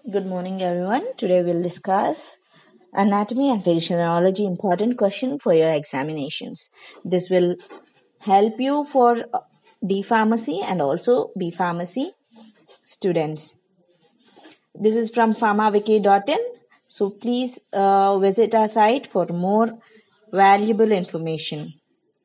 Good morning, everyone. Today we'll discuss anatomy and physiology important question for your examinations. This will help you for D pharmacy and also B pharmacy students. This is from pharmawiki.in. So please visit our site for more valuable information.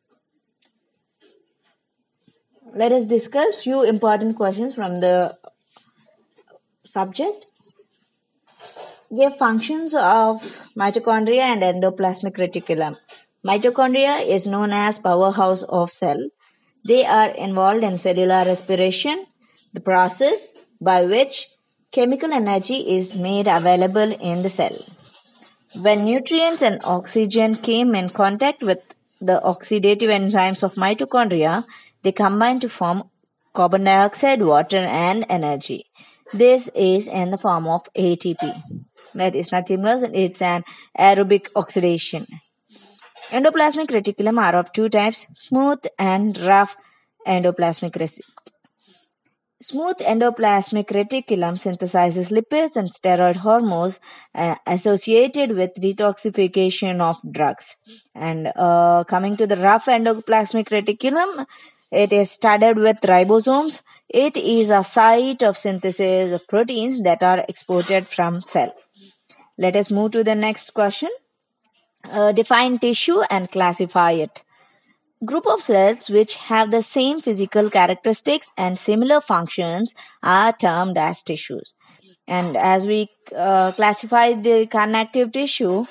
Let us discuss few important questions from the subject. Give functions of mitochondria and endoplasmic reticulum. Mitochondria is known as powerhouse of cell. They are involved in cellular respiration, the process by which chemical energy is made available in the cell. When nutrients and oxygen came in contact with the oxidative enzymes of mitochondria, they combine to form carbon dioxide, water, and energy. This is in the form of ATP. That is nothing else, it's an aerobic oxidation. Endoplasmic reticulum are of two types, smooth and rough endoplasmic reticulum. Smooth endoplasmic reticulum synthesizes lipids and steroid hormones associated with detoxification of drugs. And coming to the rough endoplasmic reticulum, it is studded with ribosomes. It is a site of synthesis of proteins that are exported from cell. Let us move to the next question. Define tissue and classify it. Group of cells which have the same physical characteristics and similar functions are termed as tissues. And as we classify the connective tissues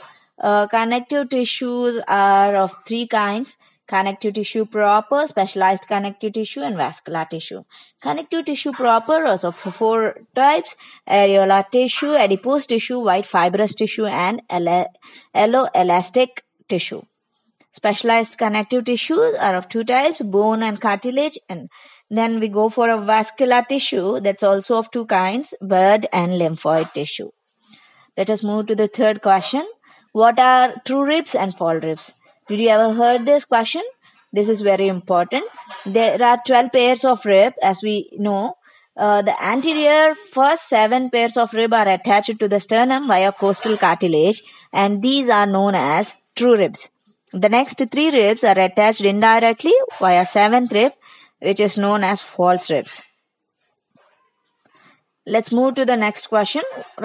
are of three kinds: connective tissue proper, specialized connective tissue, and vascular tissue. Connective tissue proper is of four types: areolar tissue, adipose tissue, white fibrous tissue, and alloelastic tissue. Specialized connective tissues are of two types, bone and cartilage, and then we go for a vascular tissue that's also of two kinds, blood and lymphoid tissue. Let us move to the third question. What are true ribs and false ribs? Did you ever heard this question? This is very important. There are 12 pairs of rib, as we know. The anterior first 7 pairs of rib are attached to the sternum via costal cartilage, and these are known as true ribs. The next 3 ribs are attached indirectly via 7th rib, which is known as false ribs. Let's move to the next question.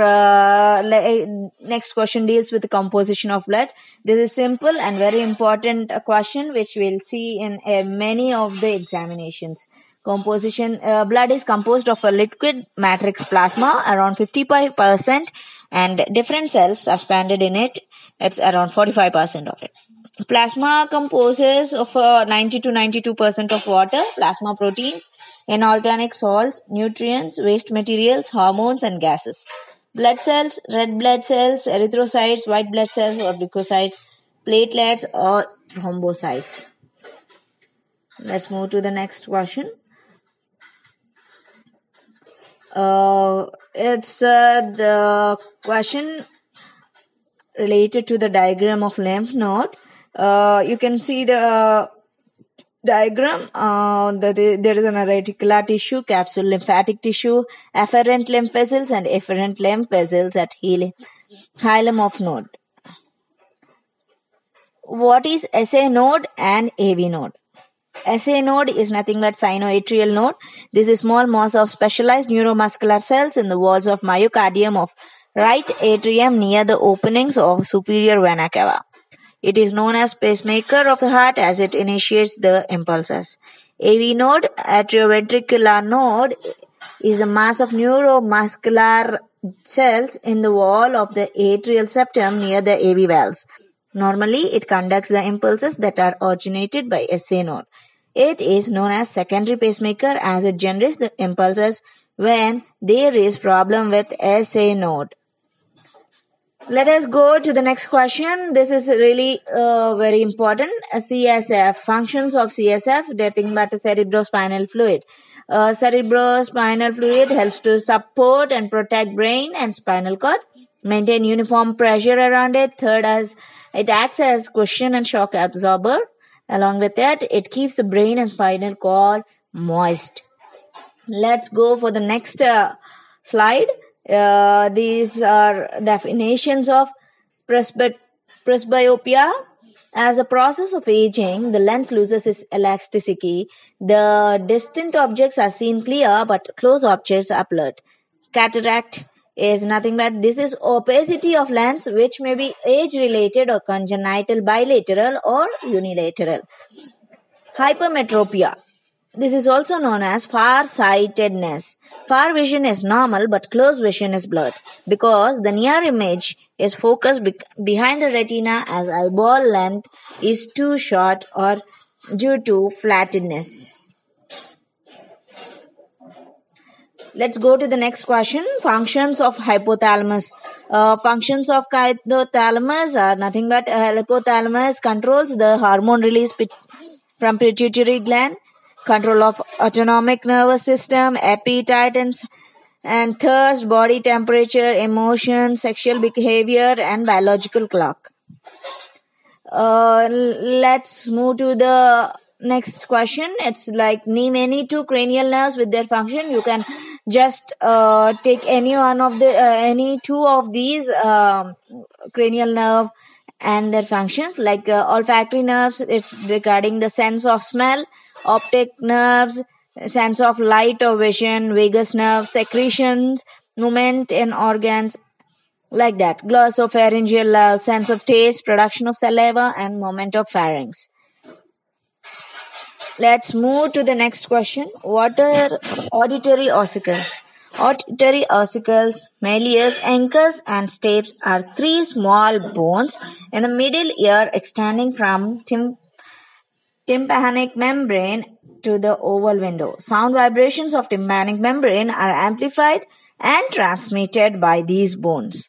Next question deals with the composition of blood. This is simple and very important question which we'll see in many of the examinations. Composition, blood is composed of a liquid matrix plasma around 55%, and different cells suspended in it, it's around 45% of it. Plasma composes of 90 to 92% of water, plasma proteins, inorganic salts, nutrients, waste materials, hormones, and gases. Blood cells, red blood cells, erythrocytes, white blood cells or leukocytes, platelets or thrombocytes. Let's move to the next question. It's the question related to the diagram of lymph node. You can see the diagram. There is an reticular tissue, capsule lymphatic tissue, afferent lymph vessels, and efferent lymph vessels at hilum of node. What is SA node and AV node? SA node is nothing but sinoatrial node. This is small mass of specialized neuromuscular cells in the walls of myocardium of right atrium near the openings of superior vena cava. It is known as pacemaker of the heart as it initiates the impulses. AV node, atrioventricular node, is a mass of neuromuscular cells in the wall of the atrial septum near the AV valves. Normally, it conducts the impulses that are originated by SA node. It is known as secondary pacemaker as it generates the impulses when there is problem with SA node. Let us go to the next question. This is really very important. CSF, functions of CSF, nothing but cerebrospinal fluid. Cerebrospinal fluid helps to support and protect brain and spinal cord, maintain uniform pressure around it. Third, as it acts as cushion and shock absorber. Along with that, it keeps the brain and spinal cord moist. Let's go for the next slide. These are definitions of presbyopia. As a process of aging, the lens loses its elasticity. The distant objects are seen clear, but close objects are blurred. Cataract is nothing but this is opacity of lens, which may be age-related or congenital, bilateral or unilateral. Hypermetropia. This is also known as far-sightedness. Far vision is normal, but close vision is blurred because the near image is focused behind the retina as eyeball length is too short or due to flatness. Let's go to the next question. Functions of hypothalamus. Functions of hypothalamus are nothing but hypothalamus controls the hormone release from pituitary gland, control of autonomic nervous system, appetite and thirst, body temperature, emotion, sexual behavior, and biological clock. Let's move to the next question. It's like name any two cranial nerves with their function. You can just take any two of these cranial nerve and their functions. Like olfactory nerves, it's regarding the sense of smell. Optic nerves, sense of light or vision. Vagus nerve, secretions, movement in organs, like that. Glossopharyngeal nerve, sense of taste, production of saliva, and movement of pharynx. Let's move to the next question. What are auditory ossicles? Auditory ossicles, malleus, anchors, and stapes are three small bones in the middle ear extending from tympanic membrane to the oval window. Sound vibrations of tympanic membrane are amplified and transmitted by these bones.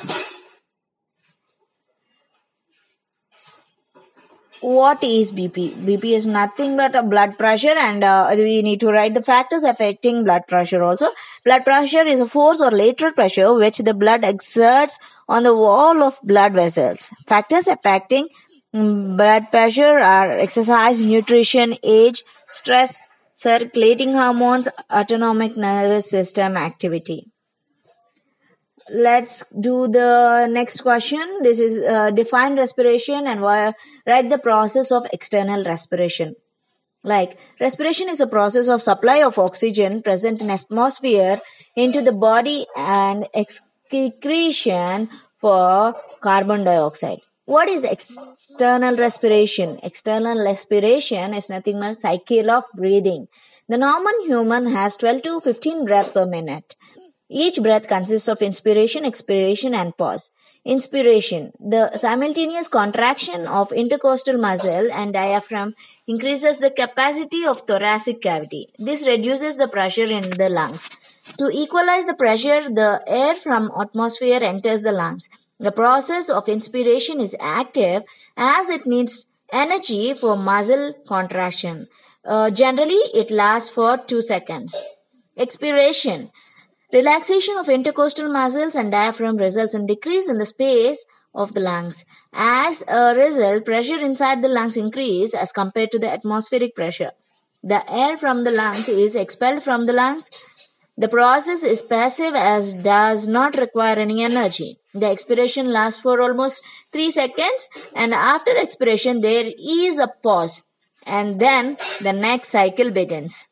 What is BP? BP is nothing but a blood pressure, and we need to write the factors affecting blood pressure also. Blood pressure is a force or lateral pressure which the blood exerts on the wall of blood vessels. Factors affecting blood pressure are exercise, nutrition, age, stress, circulating hormones, autonomic nervous system activity. Let's do the next question. This is define respiration and write the process of external respiration. Like respiration is a process of supply of oxygen present in atmosphere into the body and excretion for carbon dioxide. What is external respiration? External respiration is nothing but cycle of breathing. The normal human has 12 to 15 breaths per minute. Each breath consists of inspiration, expiration, and pause. Inspiration. The simultaneous contraction of intercostal muscle and diaphragm increases the capacity of thoracic cavity. This reduces the pressure in the lungs. To equalize the pressure, the air from atmosphere enters the lungs. The process of inspiration is active as it needs energy for muscle contraction. Generally, it lasts for 2 seconds. Expiration. Relaxation of intercostal muscles and diaphragm results in decrease in the space of the lungs. As a result, pressure inside the lungs increases as compared to the atmospheric pressure. The air from the lungs is expelled from the lungs. The process is passive as does not require any energy. The expiration lasts for almost 3 seconds, and after expiration there is a pause, and then the next cycle begins.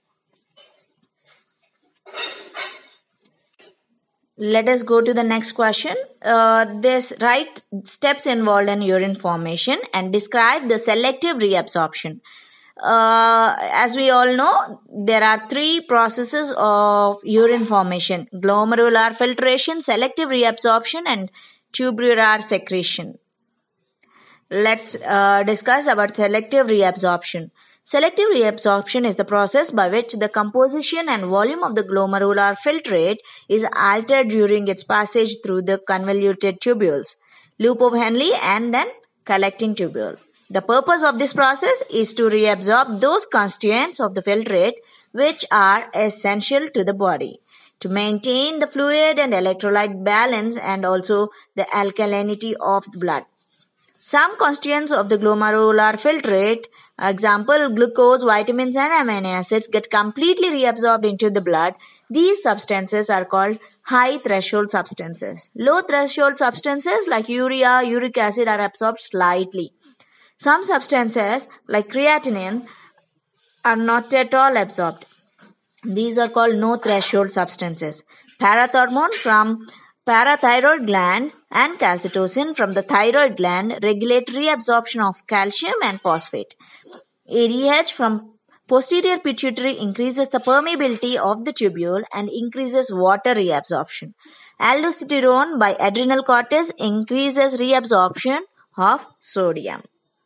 Let us go to the next question. This right steps involved in urine formation and describe the selective reabsorption. As we all know, there are 3 processes of urine formation: glomerular filtration, selective reabsorption, and tubular secretion. Let's discuss about selective reabsorption. Selective reabsorption is the process by which the composition and volume of the glomerular filtrate is altered during its passage through the convoluted tubules, loop of Henle, and then collecting tubule. The purpose of this process is to reabsorb those constituents of the filtrate which are essential to the body to maintain the fluid and electrolyte balance and also the alkalinity of the blood. Some constituents of the glomerular filtrate, example glucose, vitamins and amino acids, get completely reabsorbed into the blood. These substances are called high threshold substances. Low threshold substances like urea, uric acid are absorbed slightly. Some substances like creatinine are not at all absorbed. These are called no threshold substances. Parathormone from parathyroid gland and calcitonin from the thyroid gland regulate reabsorption of calcium and phosphate. ADH from posterior pituitary increases the permeability of the tubule and increases water reabsorption. Aldosterone by adrenal cortex increases reabsorption of sodium.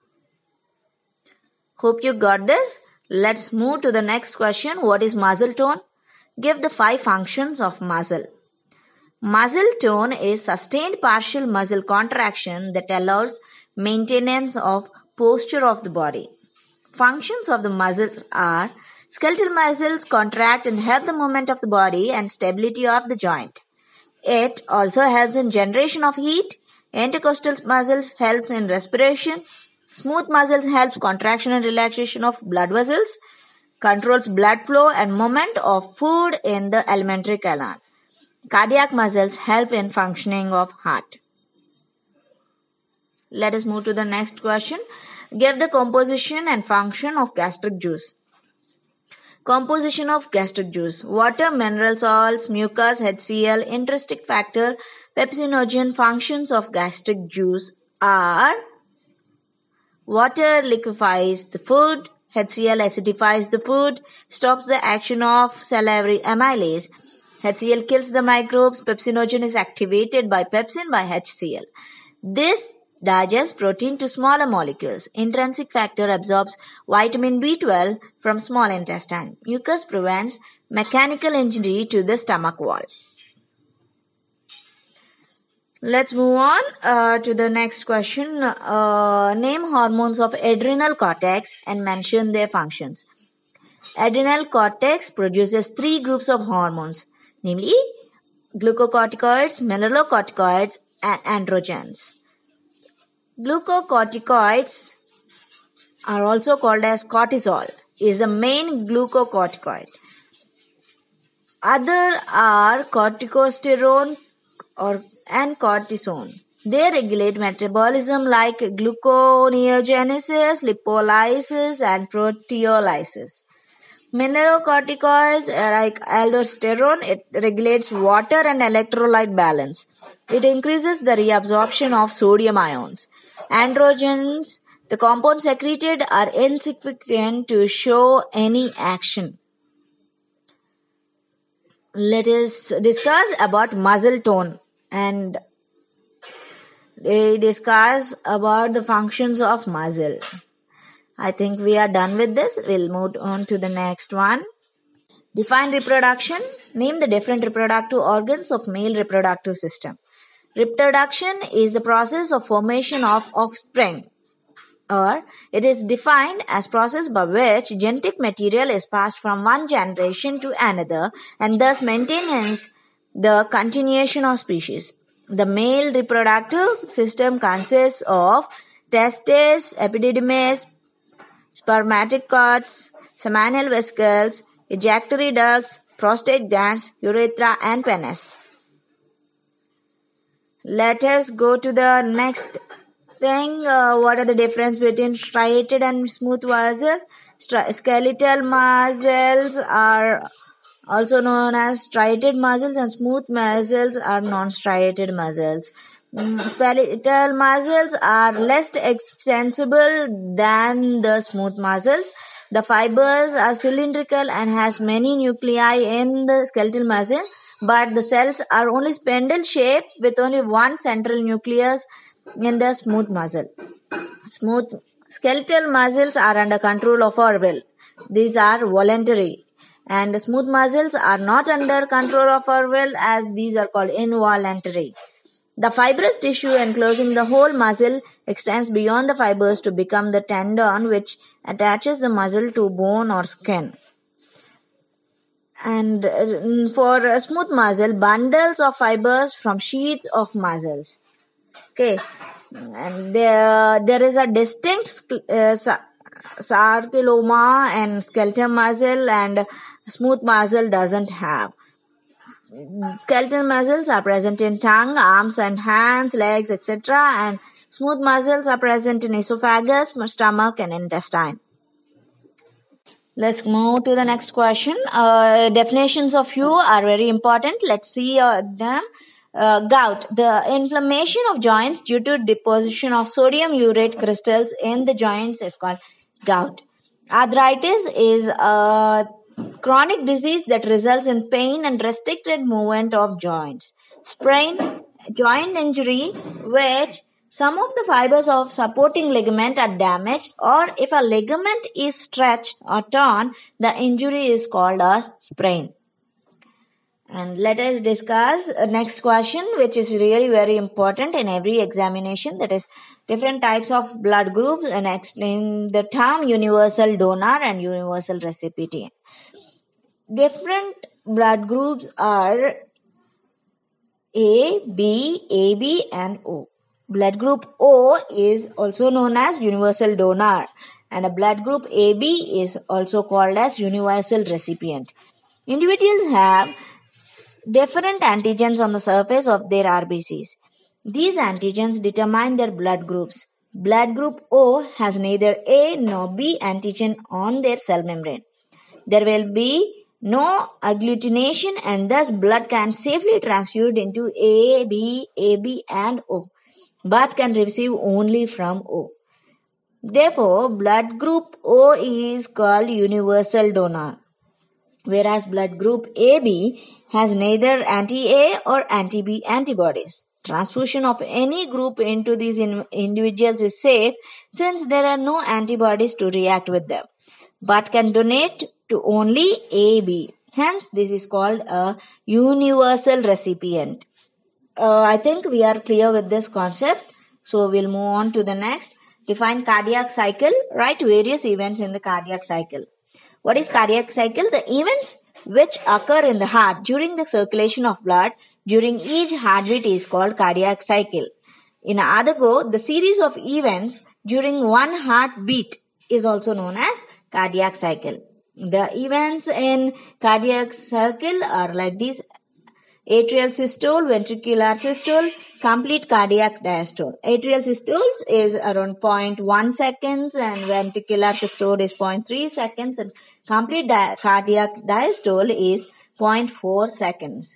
Hope you got this. Let's move to the next question. What is muscle tone? Give the 5 functions of muscle. Muscle tone is sustained partial muscle contraction that allows maintenance of posture of the body. Functions of the muscles are: skeletal muscles contract and help the movement of the body and stability of the joint. It also helps in generation of heat. Intercostal muscles helps in respiration. Smooth muscles helps contraction and relaxation of blood vessels. Controls blood flow and movement of food in the alimentary canal. Cardiac muscles help in functioning of heart. Let us move to the next question. Give the composition and function of gastric juice. Composition of gastric juice: water, mineral salts, mucus, HCl, intrinsic factor, pepsinogen. Functions of gastric juice are: water liquefies the food, HCl acidifies the food, stops the action of salivary amylase. HCl kills the microbes. Pepsinogen is activated by pepsin by HCl. This digests protein to smaller molecules. Intrinsic factor absorbs vitamin B12 from small intestine. Mucus prevents mechanical injury to the stomach wall. Let's move on to the next question. Name hormones of adrenal cortex and mention their functions. Adrenal cortex produces 3 groups of hormones, namely glucocorticoids, mineralocorticoids, and androgens. Glucocorticoids are also called as cortisol, is the main glucocorticoid. Other are corticosterone and cortisone. They regulate metabolism like gluconeogenesis, lipolysis, and proteolysis. Mineralocorticoids like aldosterone, it regulates water and electrolyte balance. It increases the reabsorption of sodium ions. Androgens, the compounds secreted, are insignificant to show any action. Let us discuss about muscle tone and discuss about the functions of muscle. I think we are done with this. We'll move on to the next one. Define reproduction. Name the different reproductive organs of male reproductive system. Reproduction is the process of formation of offspring, or it is defined as process by which genetic material is passed from one generation to another and thus maintains the continuation of species. The male reproductive system consists of testes, epididymis, spermatic cords, seminal vesicles, ejaculatory ducts, prostate glands, urethra, and penis. Let us go to the next thing. What are the difference between striated and smooth muscles? Skeletal muscles are also known as striated muscles, and smooth muscles are non-striated muscles. Skeletal muscles are less extensible than the smooth muscles. The fibers are cylindrical and has many nuclei in the skeletal muscle, but the cells are only spindle shaped with only one central nucleus in the smooth muscle. Smooth skeletal muscles are under control of our will. These are voluntary, and smooth muscles are not under control of our will, as these are called involuntary. The fibrous tissue enclosing the whole muscle extends beyond the fibers to become the tendon which attaches the muscle to bone or skin. And for a smooth muscle, bundles of fibers from sheets of muscles. Okay, and there is a distinct sarcolemma and skeletal muscle, and smooth muscle doesn't have. Skeletal muscles are present in tongue, arms and hands, legs, etc. And smooth muscles are present in esophagus, stomach and intestine. Let's move to the next question. Definitions of few are very important. Let's see them. Gout. The inflammation of joints due to deposition of sodium urate crystals in the joints is called gout. Arthritis is a chronic disease that results in pain and restricted movement of joints. Sprain, joint injury, which some of the fibers of supporting ligament are damaged, or if a ligament is stretched or torn, the injury is called a sprain. And let us discuss the next question, which is really very important in every examination, that is different types of blood groups, and explain the term universal donor and universal recipient. Different blood groups are A, B, AB and O. Blood group O is also known as universal donor, and a blood group AB is also called as universal recipient. Individuals have different antigens on the surface of their RBCs. These antigens determine their blood groups. Blood group O has neither A nor B antigen on their cell membrane. There will be no agglutination, and thus blood can safely transfuse into A, B, AB and O, but can receive only from O. Therefore, blood group O is called universal donor, whereas blood group AB has neither anti-A or anti-B antibodies. Transfusion of any group into these individuals is safe, since there are no antibodies to react with them, but can donate to only AB. Hence, this is called a universal recipient. I think we are clear with this concept. So we'll move on to the next. Define cardiac cycle. Write various events in the cardiac cycle. What is cardiac cycle? The events which occur in the heart during the circulation of blood during each heartbeat is called cardiac cycle. In other go, the series of events during one heartbeat is also known as cardiac cycle. The events in cardiac cycle are like these: atrial systole, ventricular systole, complete cardiac diastole. Atrial systole is around 0.1 seconds and ventricular systole is 0.3 seconds, and complete cardiac diastole is 0.4 seconds.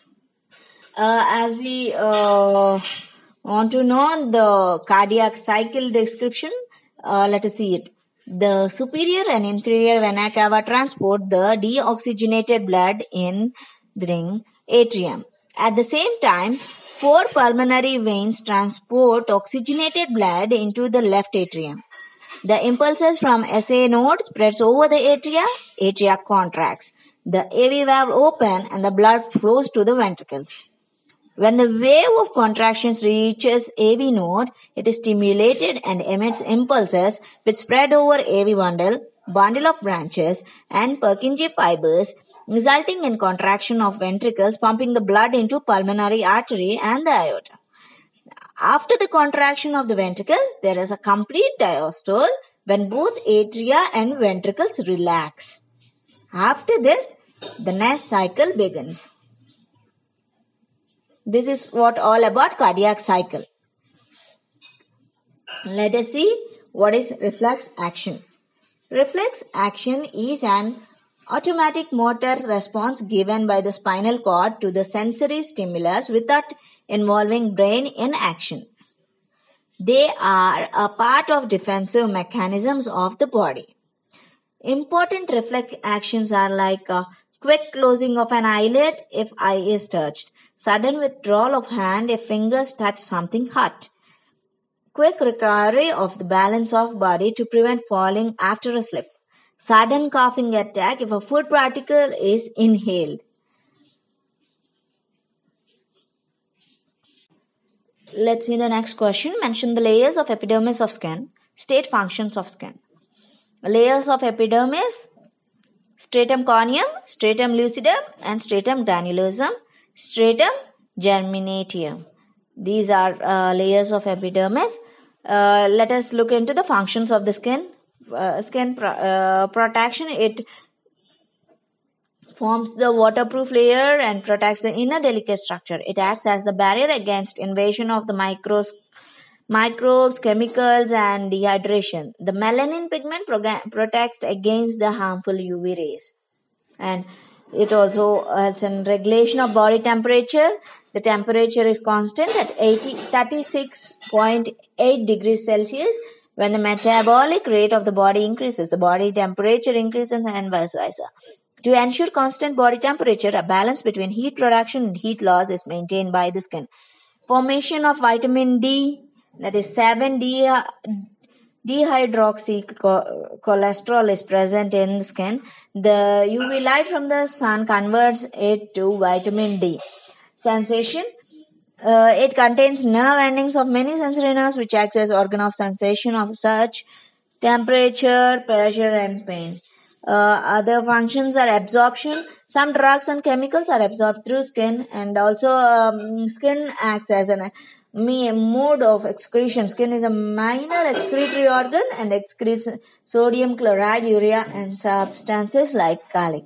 As we want to know the cardiac cycle description, let us see it. The superior and inferior vena cava transport the deoxygenated blood in the atrium. At the same time, 4 pulmonary veins transport oxygenated blood into the left atrium. The impulses from SA node spreads over the atria contracts. The AV valve open and the blood flows to the ventricles. When the wave of contractions reaches AV node, it is stimulated and emits impulses which spread over AV bundle of branches and Purkinje fibers, resulting in contraction of ventricles pumping the blood into pulmonary artery and the aorta. After the contraction of the ventricles, there is a complete diastole when both atria and ventricles relax. After this, the next cycle begins. This is what all about cardiac cycle. Let us see what is reflex action. Reflex action is an automatic motor response given by the spinal cord to the sensory stimulus without involving brain in action. They are a part of defensive mechanisms of the body. Important reflex actions are like quick closing of an eyelid if eye is touched, sudden withdrawal of hand if fingers touch something hot, quick recovery of the balance of body to prevent falling after a slip, sudden coughing attack if a food particle is inhaled. Let's see the next question. Mention the layers of epidermis of skin. State functions of skin. Layers of epidermis: stratum corneum, stratum lucidum and stratum granulosum, stratum germinatum. These are layers of epidermis. Let us look into the functions of the skin. Skin protection. It forms the waterproof layer and protects the inner delicate structure. It acts as the barrier against invasion of the microbes, chemicals, and dehydration. The melanin pigment protects against the harmful UV rays. And it also helps in regulation of body temperature. The temperature is constant at 36.8 degrees Celsius. When the metabolic rate of the body increases, the body temperature increases and vice versa. To ensure constant body temperature, a balance between heat production and heat loss is maintained by the skin. Formation of vitamin D, that is 7-dehydroxycholesterol, is present in the skin. The UV light from the sun converts it to vitamin D. Sensation. It contains nerve endings of many sensory nerves which acts as organ of sensation of such temperature, pressure, and pain. Other functions are absorption. Some drugs and chemicals are absorbed through skin, and also skin acts as a mode of excretion. Skin is a minor excretory organ and excretes sodium chloride, urea, and substances like garlic.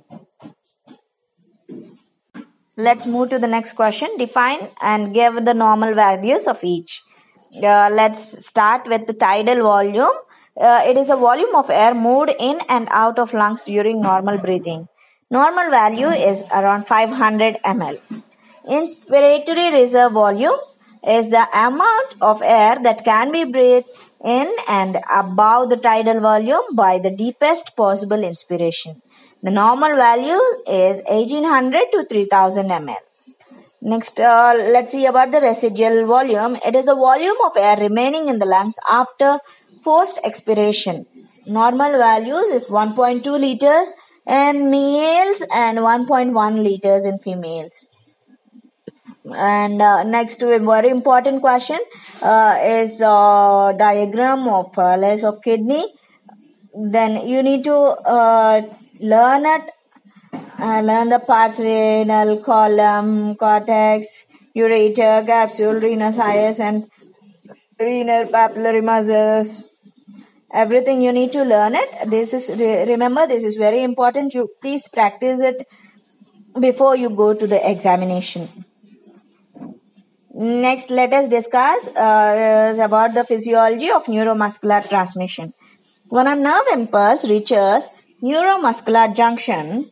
Let's move to the next question. Define and give the normal values of each. Let's start with the tidal volume. It is a volume of air moved in and out of lungs during normal breathing. Normal value is around 500 ml. Inspiratory reserve volume is the amount of air that can be breathed in and above the tidal volume by the deepest possible inspiration. The normal value is 1800 to 3000 ml. Next, let's see about the residual volume. It is the volume of air remaining in the lungs after forced expiration. Normal value is 1.2 liters in males and 1.1 liters in females. And next, a very important question is diagram of layers of kidney. Then you need to learn it. Learn the parts: renal column, cortex, ureter, capsule, renal iris, and renal papillary muscles. Everything you need to learn it. This is remember, this is very important. You please practice it before you go to the examination. Next, let us discuss about the physiology of neuromuscular transmission. When a nerve impulse reaches neuromuscular junction,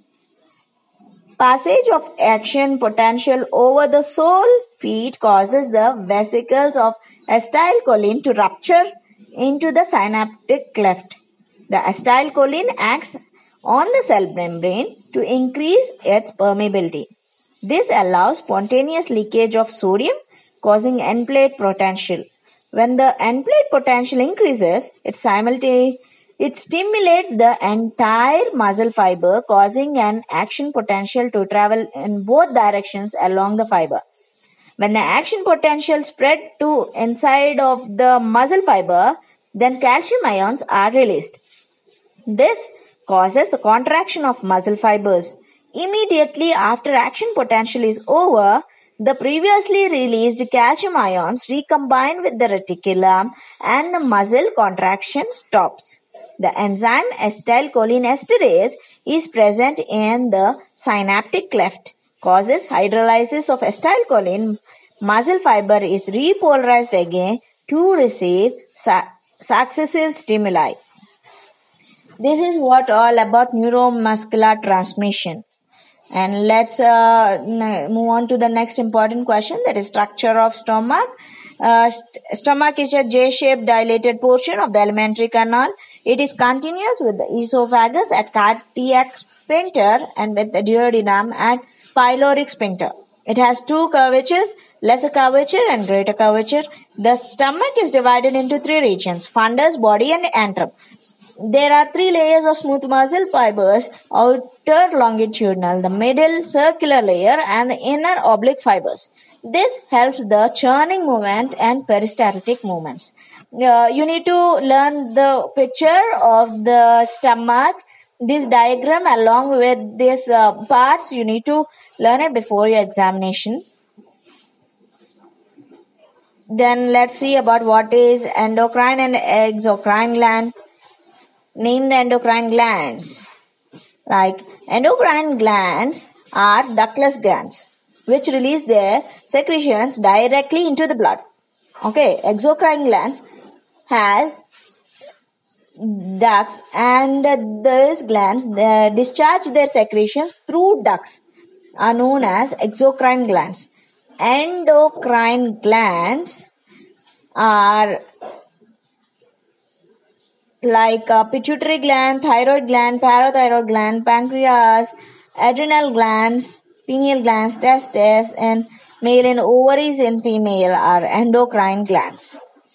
passage of action potential over the sole feet causes the vesicles of acetylcholine to rupture into the synaptic cleft. The acetylcholine acts on the cell membrane to increase its permeability. This allows spontaneous leakage of sodium, causing end plate potential. When the end plate potential increases, it stimulates the entire muscle fiber, causing an action potential to travel in both directions along the fiber. When the action potential spread to inside of the muscle fiber, then calcium ions are released. This causes the contraction of muscle fibers. Immediately after action potential is over, the previously released calcium ions recombine with the reticulum and the muscle contraction stops. The enzyme acetylcholine esterase is present in the synaptic cleft, causes hydrolysis of acetylcholine. Muscle fiber is repolarized again to receive successive stimuli. This is what all about neuromuscular transmission. And let's move on to the next important question, that is structure of stomach. Stomach is a J-shaped dilated portion of the alimentary canal. It is continuous with the esophagus at cardiac sphincter and with the duodenum at pyloric sphincter. It has two curvatures, lesser curvature and greater curvature. The stomach is divided into three regions: fundus, body, and antrum. There are three layers of smooth muscle fibers: outer longitudinal, the middle circular layer, and the inner oblique fibers. This helps the churning movement and peristaltic movements. You need to learn the picture of the stomach, this diagram along with these parts. You need to learn it before your examination. Then let's see about what is endocrine and exocrine gland. Name the endocrine glands. Like endocrine glands are ductless glands which release their secretions directly into the blood. Okay, exocrine glands has ducts, and these glands discharge their secretions through ducts are known as exocrine glands. Endocrine glands are like pituitary gland, thyroid gland, parathyroid gland, pancreas, adrenal glands, pineal glands, testes, and male and ovaries in female are endocrine glands.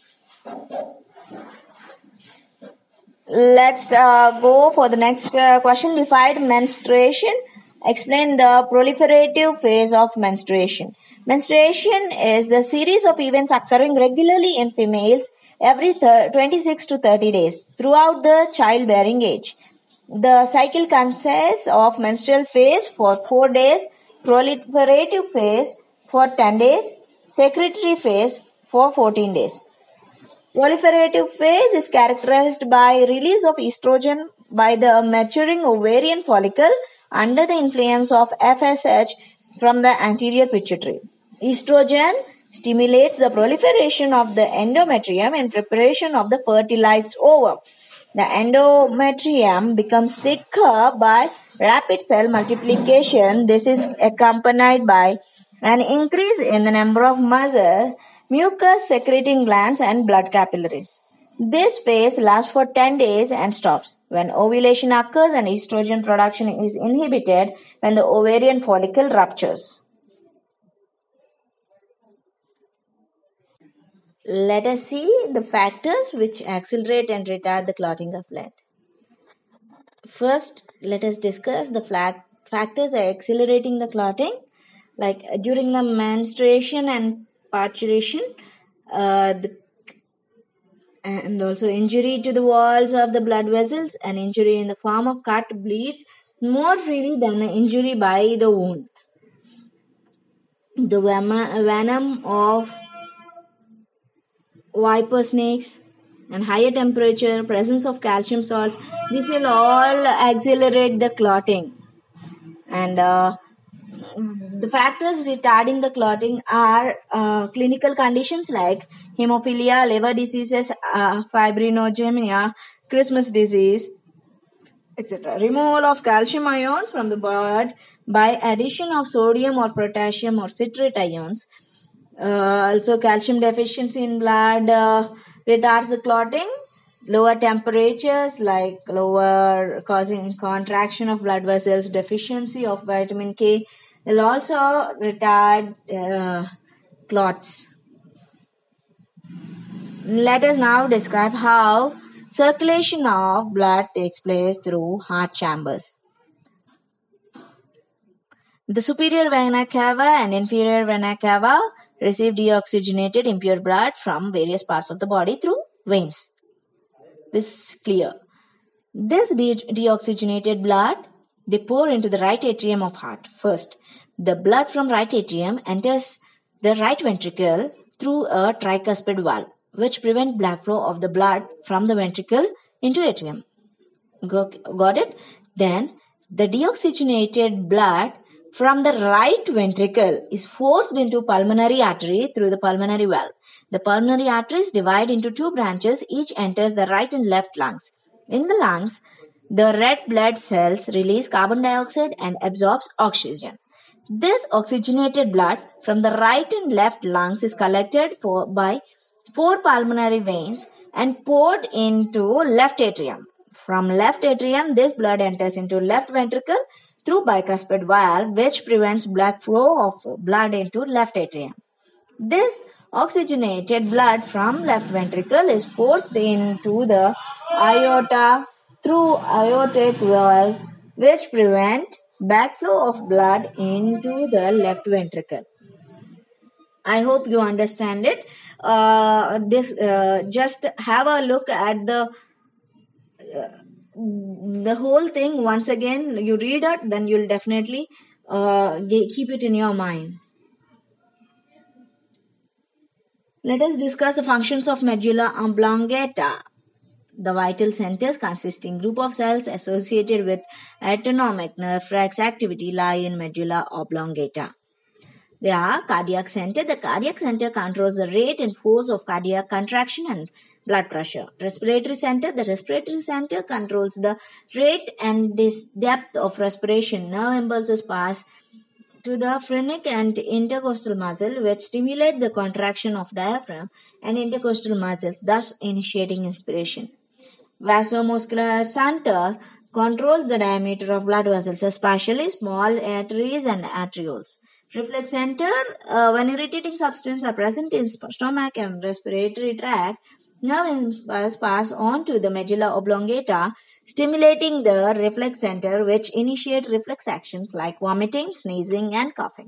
Let's go for the next question. Define menstruation. Explain the proliferative phase of menstruation. Menstruation is the series of events occurring regularly in females every 26 to 30 days throughout the childbearing age. The cycle consists of menstrual phase for 4 days, proliferative phase for 10 days, secretory phase for 14 days. Proliferative phase is characterized by release of estrogen by the maturing ovarian follicle under the influence of FSH from the anterior pituitary. Estrogen stimulates the proliferation of the endometrium in preparation of the fertilized ovum. The endometrium becomes thicker by rapid cell multiplication. This is accompanied by an increase in the number of muscle, mucus secreting glands, and blood capillaries. This phase lasts for 10 days and stops when ovulation occurs and estrogen production is inhibited when the ovarian follicle ruptures. Let us see the factors which accelerate and retard the clotting of blood. First, let us discuss the factors accelerating the clotting, like during the menstruation and parturition, and also injury to the walls of the blood vessels. An injury in the form of cut bleeds more freely than an injury by the wound. The venom of viper snakes and higher temperature, presence of calcium salts, this will all accelerate the clotting. And the factors retarding the clotting are clinical conditions like hemophilia, liver diseases, fibrinogenemia, Christmas disease, etc. Removal of calcium ions from the blood by addition of sodium or potassium or citrate ions. Also, calcium deficiency in blood retards the clotting. Lower temperatures like lower causing contraction of blood vessels, deficiency of vitamin K will also retard clots. Let us now describe how circulation of blood takes place through heart chambers. The superior vena cava and inferior vena cava receive deoxygenated impure blood from various parts of the body through veins. This is clear. This deoxygenated blood, they pour into the right atrium of heart. First, the blood from right atrium enters the right ventricle through a tricuspid valve, which prevents backflow of the blood from the ventricle into atrium. Got it? Then, the deoxygenated blood from the right ventricle is forced into pulmonary artery through the pulmonary valve. The pulmonary arteries divide into two branches, each enters the right and left lungs. In the lungs, the red blood cells release carbon dioxide and absorbs oxygen. This oxygenated blood from the right and left lungs is collected by four pulmonary veins and poured into left atrium. From left atrium, this blood enters into left ventricle through bicuspid valve, which prevents black flow of blood into left atrium. This oxygenated blood from left ventricle is forced into the aorta through aortic valve, which prevent backflow of blood into the left ventricle. I hope you understand it. Just have a look at the whole thing once again. You read it, then you'll definitely keep it in your mind. Let us discuss the functions of medulla oblongata. The vital centers, consisting group of cells associated with autonomic nerve tracts activity, lie in medulla oblongata. They are cardiac center. The cardiac center controls the rate and force of cardiac contraction and blood pressure. Respiratory center. The respiratory center controls the rate and depth of respiration. Nerve impulses pass to the phrenic and intercostal muscle, which stimulate the contraction of diaphragm and intercostal muscles, thus initiating inspiration. Vasomuscular center controls the diameter of blood vessels, especially small arteries and arterioles. Reflex center, when irritating substances are present in stomach and respiratory tract, nerve impulses pass on to the medulla oblongata, stimulating the reflex center, which initiate reflex actions like vomiting, sneezing, and coughing.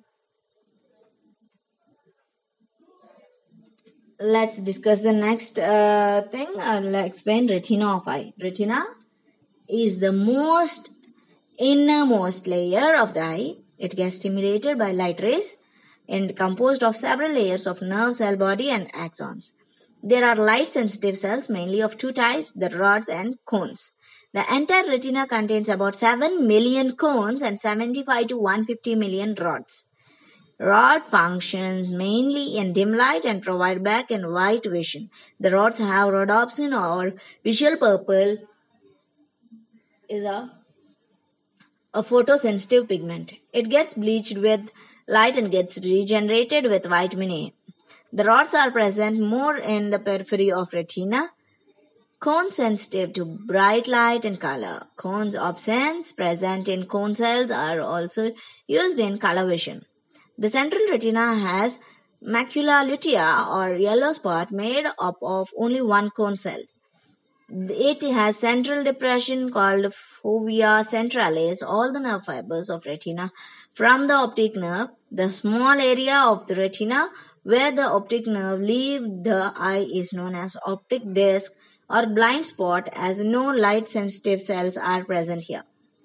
Let's discuss the next thing. I'll explain retina of eye. Retina is the most innermost layer of the eye. It gets stimulated by light rays and composed of several layers of nerve cell body and axons. There are light sensitive cells, mainly of two types, the rods and cones. The entire retina contains about 7 million cones and 75 to 150 million rods. Rod functions mainly in dim light and provide black and white vision. The rods have rhodopsin or visual purple is a photosensitive pigment. It gets bleached with light and gets regenerated with vitamin A. The rods are present more in the periphery of retina. Cones sensitive to bright light and color. Cones absence present in cone cells are also used in color vision. The central retina has macula lutea or yellow spot made up of only one cone cell. It has central depression called fovea centralis. All the nerve fibers of retina from the optic nerve, the small area of the retina where the optic nerve leaves the eye is known as optic disc or blind spot, as no light sensitive cells are present here.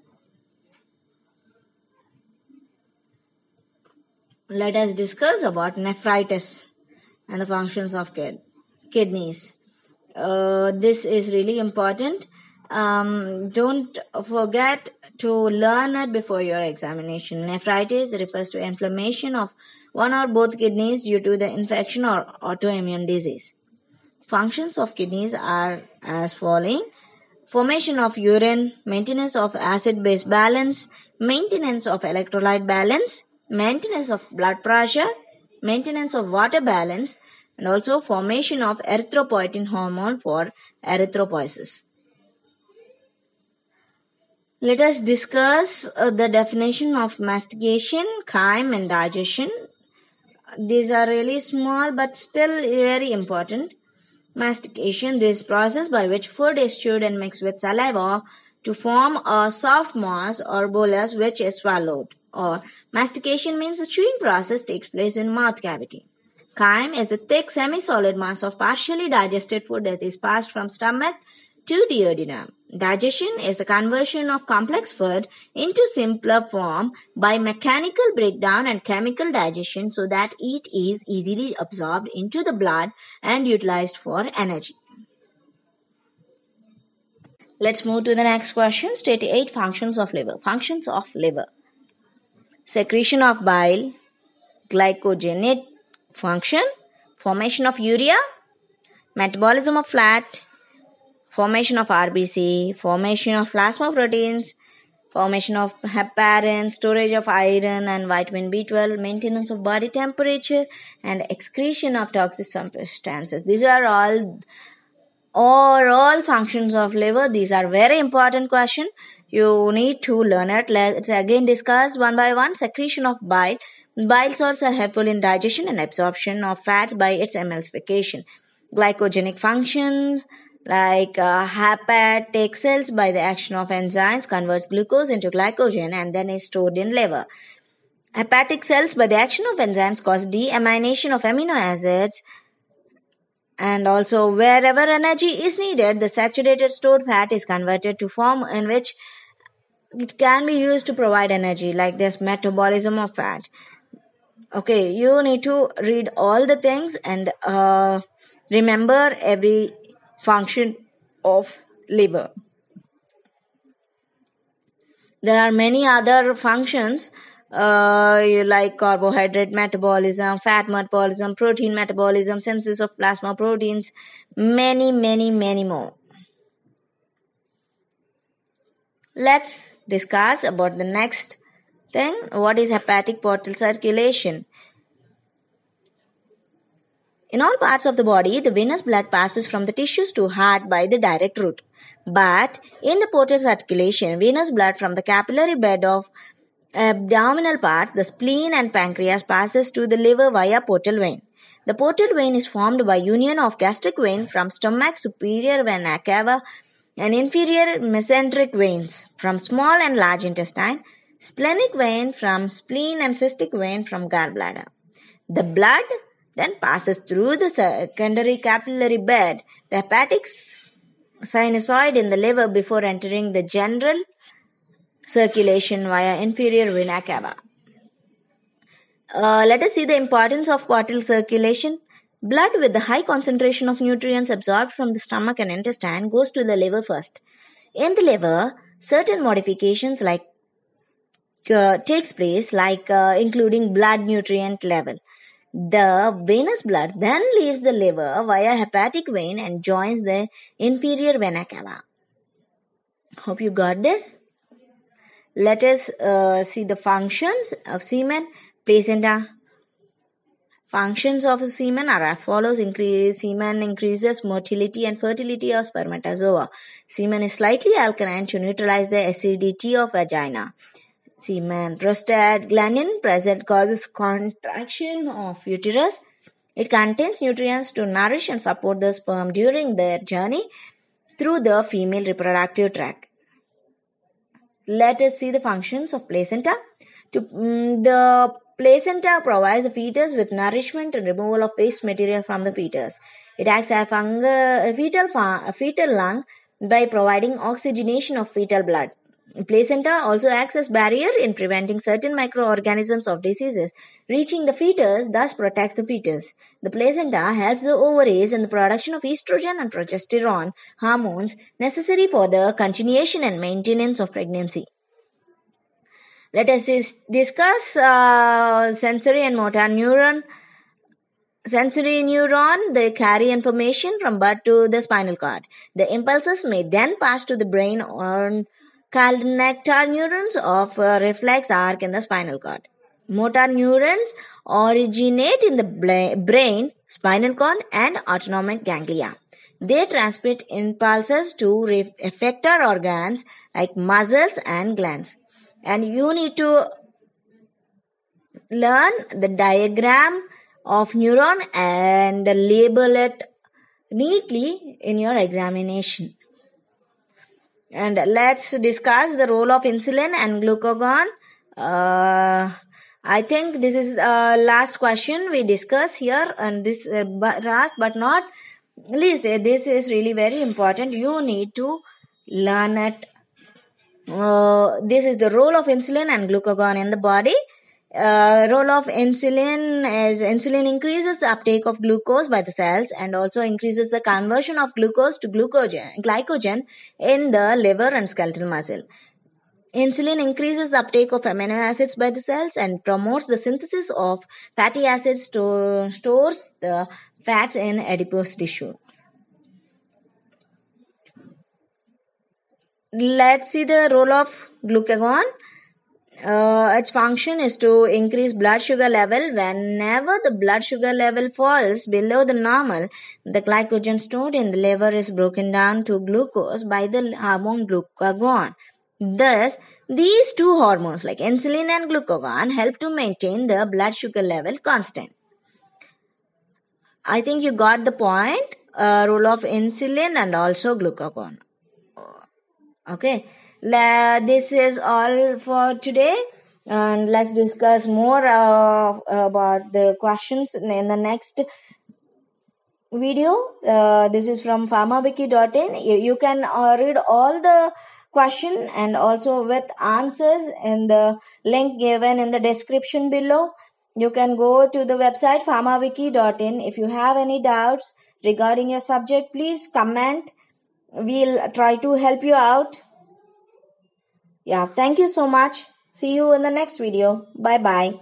Let us discuss about nephritis and the functions of kidneys. This is really important. Don't forget to learn it before your examination. Nephritis refers to inflammation of one or both kidneys due to the infection or autoimmune disease. Functions of kidneys are as following: formation of urine, maintenance of acid-base balance, maintenance of electrolyte balance, maintenance of blood pressure, maintenance of water balance, and also formation of erythropoietin hormone for erythropoiesis. Let us discuss the definition of mastication, chyme, and digestion. These are really small but still very important. Mastication, this process by which food is chewed and mixed with saliva to form a soft mass or bolus which is swallowed. Or mastication means the chewing process takes place in mouth cavity. Chyme is the thick semi-solid mass of partially digested food that is passed from stomach to duodenum. Digestion is the conversion of complex food into simpler form by mechanical breakdown and chemical digestion so that it is easily absorbed into the blood and utilized for energy. Let's move to the next question. State 8 functions of liver. Functions of liver: secretion of bile, glycogenic function, formation of urea, metabolism of fat, formation of RBC, formation of plasma proteins, formation of heparin, storage of iron and vitamin B12, maintenance of body temperature, and excretion of toxic substances. These are all functions of liver. These are very important questions. You need to learn it. Let's again discuss one by one. Secretion of bile. Bile salts are helpful in digestion and absorption of fats by its emulsification. Glycogenic functions like hepat takes cells by the action of enzymes, converts glucose into glycogen and then is stored in liver. Hepatic cells by the action of enzymes cause deamination of amino acids, and also wherever energy is needed, the saturated stored fat is converted to form in which it can be used to provide energy, like this metabolism of fat. Okay, you need to read all the things and remember every function of liver. There are many other functions like carbohydrate metabolism, fat metabolism, protein metabolism, synthesis of plasma proteins, many more. Let's discuss about the next thing. What is hepatic portal circulation? In all parts of the body, the venous blood passes from the tissues to heart by the direct route. But in the portal circulation, venous blood from the capillary bed of abdominal parts, the spleen and pancreas passes to the liver via portal vein. The portal vein is formed by union of gastric vein from stomach, superior vena cava, and inferior mesenteric veins from small and large intestine, splenic vein from spleen, and cystic vein from gallbladder. The blood then passes through the secondary capillary bed, the hepatic sinusoid in the liver before entering the general circulation via inferior vena cava. Let us see the importance of portal circulation. Blood with the high concentration of nutrients absorbed from the stomach and intestine goes to the liver first. In the liver, certain modifications takes place, including blood nutrient level. The venous blood then leaves the liver via hepatic vein and joins the inferior vena cava. Hope you got this. Let us see the functions of semen, placenta. Functions of semen are as follows. Semen increases motility and fertility of spermatozoa. Semen is slightly alkaline to neutralize the acidity of vagina. Semen prostaglandin present causes contraction of uterus. It contains nutrients to nourish and support the sperm during their journey through the female reproductive tract. Let us see the functions of placenta. The placenta provides the fetus with nourishment and removal of waste material from the fetus. It acts as a fetal lung by providing oxygenation of fetal blood. Placenta also acts as barrier in preventing certain microorganisms of diseases reaching the fetus, thus protects the fetus. The placenta helps the ovaries in the production of estrogen and progesterone hormones necessary for the continuation and maintenance of pregnancy. Let us discuss sensory and motor neuron. Sensory neuron, they carry information from birth to the spinal cord. The impulses may then pass to the brain or called nectar neurons of reflex arc in the spinal cord. Motor neurons originate in the brain, spinal cord, and autonomic ganglia. They transmit impulses to effector organs like muscles and glands. And you need to learn the diagram of neuron and label it neatly in your examination. And let's discuss the role of insulin and glucagon. I think this is the last question we discuss here, and this last but not least, this is really very important. You need to learn it. This is the role of insulin and glucagon in the body. Role of insulin is insulin increases the uptake of glucose by the cells and also increases the conversion of glucose to glycogen in the liver and skeletal muscle. Insulin increases the uptake of amino acids by the cells and promotes the synthesis of fatty acids to stores the fats in adipose tissue. Let's see the role of glucagon. Its function is to increase blood sugar level. Whenever the blood sugar level falls below the normal, the glycogen stored in the liver is broken down to glucose by the hormone glucagon. Thus, these two hormones like insulin and glucagon help to maintain the blood sugar level constant. I think you got the point. Role of insulin and also glucagon. Okay. This is all for today, and let's discuss more about the questions in the next video. This is from pharmawiki.in. You can read all the question and also with answers in the link given in the description below. You can go to the website pharmawiki.in. If you have any doubts regarding your subject, please comment we'll try to help you out. Yeah, thank you so much. See you in the next video. Bye bye.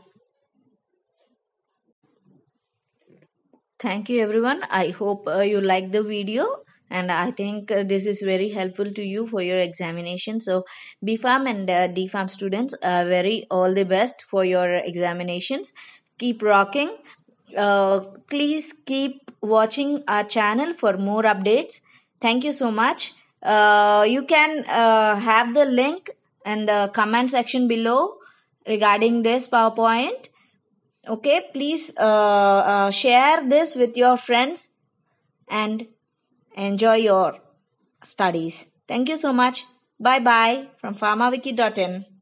Thank you everyone. I hope you like the video, and I think this is very helpful to you for your examination. So BPharm and DPharm students, very all the best for your examinations. Keep rocking. Please keep watching our channel for more updates. Thank you so much. You can have the link in the comment section below regarding this PowerPoint. Okay, please share this with your friends and enjoy your studies. Thank you so much. Bye bye from pharmawiki.in.